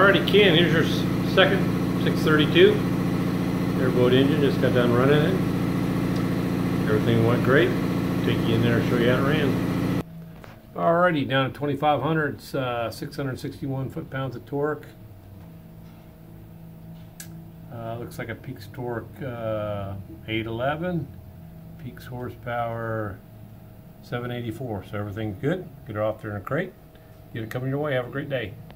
Alrighty, Ken, here's your second 632 airboat engine. Just got done running it. Everything went great. Take you in there and show you how it ran. Alrighty, down at 2500, it's 661 foot-pounds of torque. Looks like a peaks torque 811, peaks horsepower 784. So everything's good. Get it off there in a crate. Get it coming your way. Have a great day.